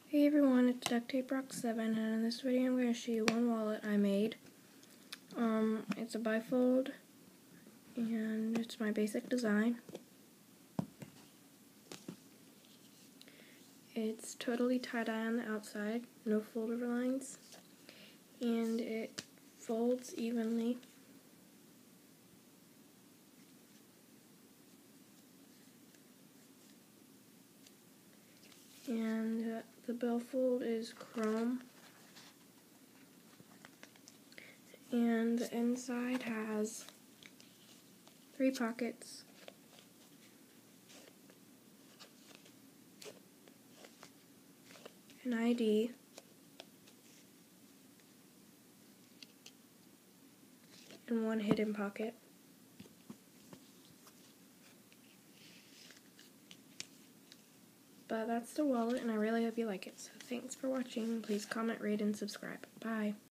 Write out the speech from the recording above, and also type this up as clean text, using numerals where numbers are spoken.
Hey everyone, it's Duct Tape Rock 7, and in this video I'm going to show you one wallet I made. It's a bifold, and it's my basic design. It's totally tie-dye on the outside, no fold-over lines, and it folds evenly. And the billfold is chrome. And the inside has 3 pockets, an ID, and 1 hidden pocket. But that's the wallet, and I really hope you like it. So thanks for watching. Please comment, rate, and subscribe. Bye.